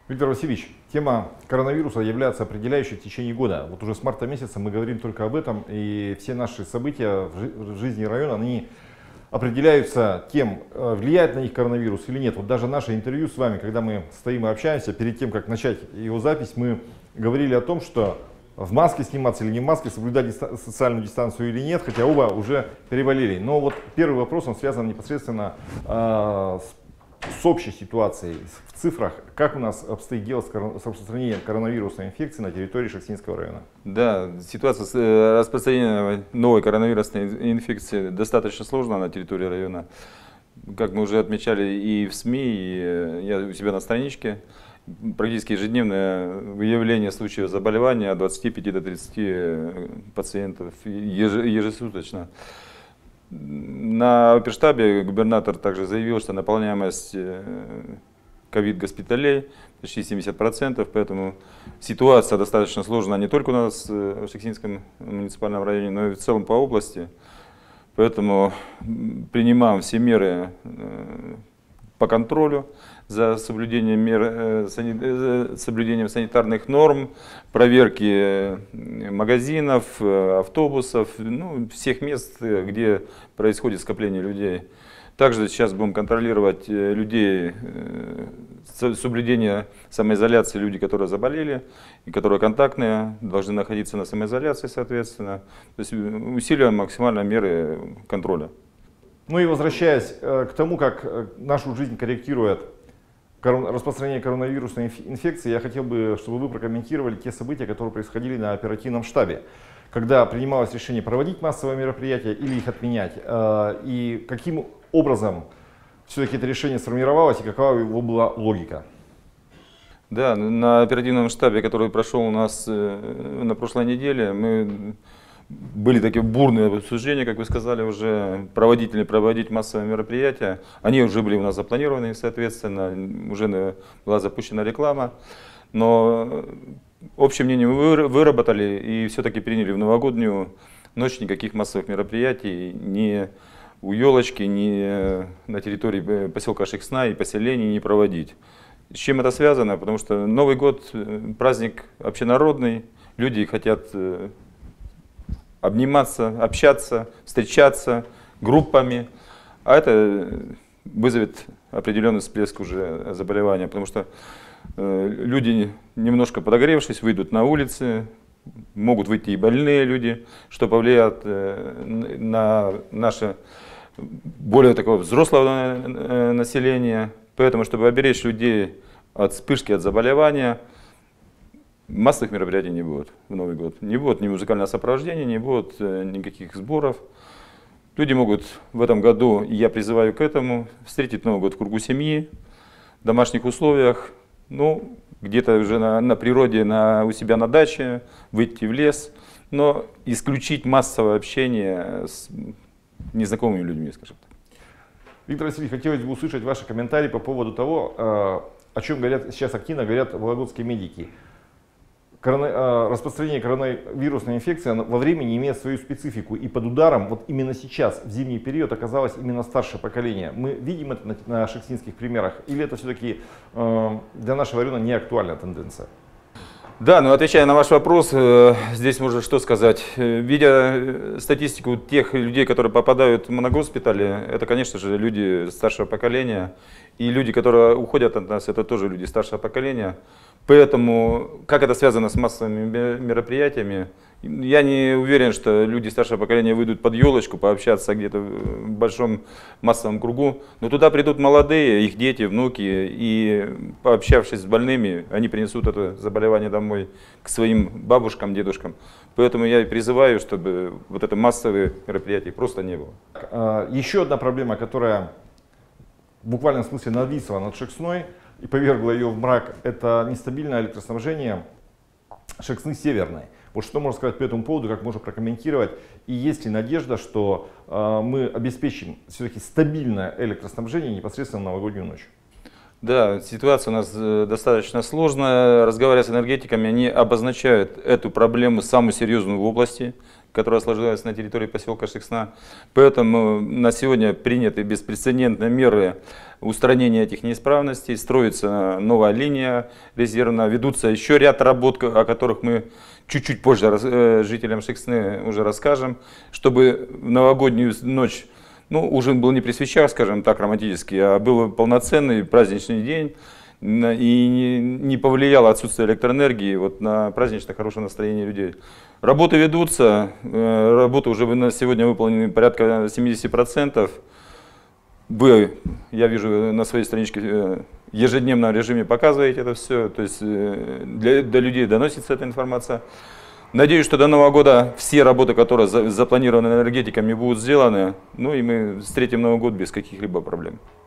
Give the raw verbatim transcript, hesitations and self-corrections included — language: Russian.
Виктор Васильевич, тема коронавируса является определяющей в течение года. Вот уже с марта месяца мы говорим только об этом, и все наши события в жизни района, они определяются тем, влияет на них коронавирус или нет. Вот даже наше интервью с вами, когда мы стоим и общаемся, перед тем, как начать его запись, мы говорили о том, что в маске сниматься или не в маске, соблюдать диста- социальную дистанцию или нет, хотя оба уже переболели. Но вот первый вопрос, он связан непосредственно э, с с общей ситуацией, в цифрах, как у нас обстоит дело с, корон... с распространением коронавирусной инфекции на территории Шахтинского района? Да, ситуация с распространением новой коронавирусной инфекции достаточно сложна на территории района. Как мы уже отмечали и в СМИ, и я у себя на страничке, практически ежедневное выявление случаев заболевания от двадцати пяти до тридцати пациентов ежесуточно. На оперштабе губернатор также заявил, что наполняемость ковид-госпиталей почти семьдесят процентов, поэтому ситуация достаточно сложная не только у нас в Шахтинском муниципальном районе, но и в целом по области. Поэтому принимаем все меры по контролю за соблюдением, мер, сани, соблюдением санитарных норм, проверки магазинов, автобусов, ну, всех мест, где происходит скопление людей. Также сейчас будем контролировать людей, соблюдение самоизоляции, люди, которые заболели и которые контактные, должны находиться на самоизоляции, соответственно. То есть усиливаем максимально меры контроля. Ну и возвращаясь э, к тому, как э, нашу жизнь корректирует корон... распространение коронавирусной инф... инфекции, я хотел бы, чтобы вы прокомментировали те события, которые происходили на оперативном штабе, когда принималось решение проводить массовые мероприятия или их отменять, э, и каким образом все-таки это решение сформировалось и какова его была логика. Да, на оперативном штабе, который прошел у нас э, на прошлой неделе, мы были такие бурные обсуждения, как вы сказали, уже проводить или проводить массовые мероприятия. Они уже были у нас запланированы, соответственно, уже была запущена реклама. Но общее мнение мы выработали и все-таки приняли в новогоднюю ночь никаких массовых мероприятий ни у елочки, ни на территории поселка Шексна и поселений не проводить. С чем это связано? Потому что Новый год – праздник общенародный, люди хотят обниматься, общаться, встречаться группами, а это вызовет определенный всплеск уже заболевания, потому что э, люди, немножко подогревшись, выйдут на улицы, могут выйти и больные люди, что повлияет э, на наше более такое взрослое э, население. Поэтому, чтобы оберечь людей от вспышки, от заболевания, массовых мероприятий не будет в Новый год. Не будет ни музыкального сопровождения, не будет э, никаких сборов. Люди могут в этом году, и я призываю к этому, встретить Новый год в кругу семьи, в домашних условиях, ну, где-то уже на, на природе, на, у себя на даче, выйти в лес, но исключить массовое общение с незнакомыми людьми, скажем так. Виктор Васильевич, хотелось бы услышать ваши комментарии по поводу того, э, о чем говорят, сейчас активно говорят вологодские медики. Корона, распространение коронавирусной инфекции во времени имеет свою специфику, и под ударом вот именно сейчас, в зимний период, оказалось именно старшее поколение. Мы видим это на, на шахтинских примерах, или это все-таки э, для нашего района не актуальная тенденция? Да, но отвечая на ваш вопрос, здесь можно что сказать. Видя статистику тех людей, которые попадают в моногоспитали, это, конечно же, люди старшего поколения. И люди, которые уходят от нас, это тоже люди старшего поколения. Поэтому, как это связано с массовыми мероприятиями, я не уверен, что люди старшего поколения выйдут под елочку пообщаться где-то в большом массовом кругу. Но туда придут молодые, их дети, внуки, и пообщавшись с больными, они принесут это заболевание домой к своим бабушкам, дедушкам. Поэтому я и призываю, чтобы вот это массовые мероприятия просто не было. Еще одна проблема, которая в буквальном смысле нависла над Шексной и повергла ее в мрак, это нестабильное электроснабжение Шексны Северной. Вот что можно сказать по этому поводу, как можно прокомментировать, и есть ли надежда, что э, мы обеспечим все-таки стабильное электроснабжение непосредственно в новогоднюю ночь? Да, ситуация у нас достаточно сложная. Разговаривая с энергетиками, они обозначают эту проблему самую серьезную в области, которая сложилась на территории поселка Шексна. Поэтому на сегодня приняты беспрецедентные меры устранения этих неисправностей. Строится новая линия резервная, ведутся еще ряд работ, о которых мы чуть-чуть позже жителям Шексны уже расскажем, чтобы в новогоднюю ночь, ну, ужин был не при свечах, скажем так, романтический, а был полноценный праздничный день, и не повлияло отсутствие электроэнергии вот на праздничное хорошее настроение людей. Работы ведутся, работы уже на сегодня выполнены порядка семидесяти процентов. Вы, я вижу, на своей страничке в ежедневном режиме показываете это все, то есть для, до людей доносится эта информация. Надеюсь, что до Нового года все работы, которые запланированы энергетиками, будут сделаны, ну и мы встретим Новый год без каких-либо проблем.